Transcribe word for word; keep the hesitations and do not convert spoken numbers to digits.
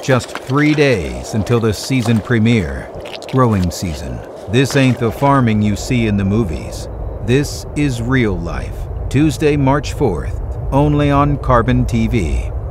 Just three days until the season premiere. Growing season. This ain't the farming you see in the movies. This is real life. Tuesday, March fourth, only on Carbon T V.